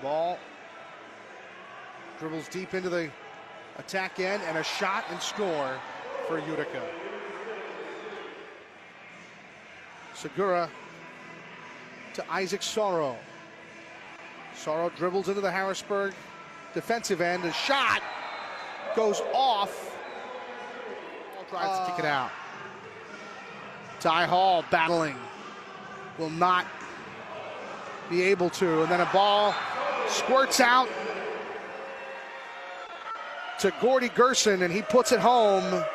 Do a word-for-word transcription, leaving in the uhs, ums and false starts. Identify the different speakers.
Speaker 1: ball dribbles deep into the attack end, and a shot and score for Utica. Segura to Isaac Sorrow. Sorrow dribbles into the Harrisburg defensive end. A shot goes off. Tries uh, to kick it out. Ty Hall battling. Will not be able to. And then a ball squirts out to Gordy Gurson, and he puts it home.